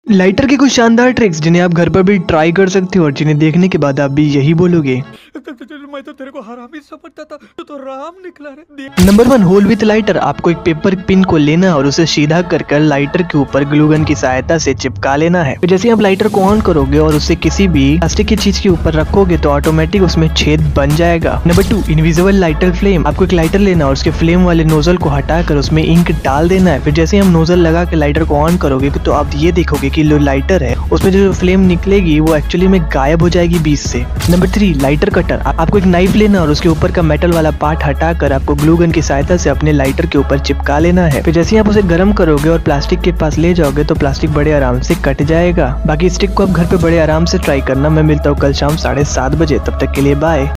Lighter के कुछ शानदार ट्रिक्स जिन्हें आप घर पर भी ट्राई कर सकते हो और जिन्हें देखने के बाद आप भी यही बोलोगे। मैं तो तेरे को हरामी समझता था, तू तो राम निकला रे। Number 1, hole with lighter. आपको एक पेपर पिन को लेना और उसे सीधा कर लाइटर के ऊपर ग्लू गन की सहायता से चिपका लेना है। तो जैसे आप लाइटर को ऑन करोगे और उसे किसी भी प्लास्टिक की चीज के ऊपर रखोगे तो ऑटोमेटिक उसमें छेद बन जाएगा। Number 2, invisible lighter flame. आपको एक लाइटर लेना और उसके फ्लेम वाले नोजल को हटाकर उसमें इंक डाल देना है। फिर जैसे हम नोजल लगा के लाइटर को ऑन करोगे तो आप ये देखोगे कि जो लाइटर है उसमें जो फ्लेम निकलेगी वो एक्चुअली में गायब हो जाएगी बीच से। Number 3, lighter cutter. आपको एक नाइफ लेना और उसके ऊपर का मेटल वाला पार्ट हटाकर आपको ग्लू गन की सहायता से अपने लाइटर के ऊपर चिपका लेना है। फिर जैसे ही आप उसे गर्म करोगे और प्लास्टिक के पास ले जाओगे तो प्लास्टिक बड़े आराम से कट जाएगा। बाकी स्टिक को आप घर पे बड़े आराम से ट्राई करना। मैं मिलता हूँ कल शाम 7:30 बजे, तब तक के लिए बाय।